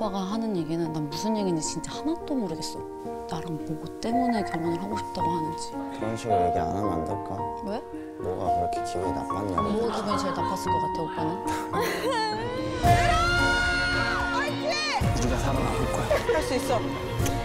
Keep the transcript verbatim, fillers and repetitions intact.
오빠가 하는 얘기는 난 무슨 얘기인지 진짜 하나도 모르겠어. 나랑 뭐 때문에 결혼을 하고 싶다고 하는지. 그런 식으로 얘기 안 하면 안 될까? 왜? 뭐가 그렇게 기분이 나빴냐고. 뭐 기분이 제일 나빴을 것 같아, 오빠는? 우리가 살아남을 거야. 할 수 있어.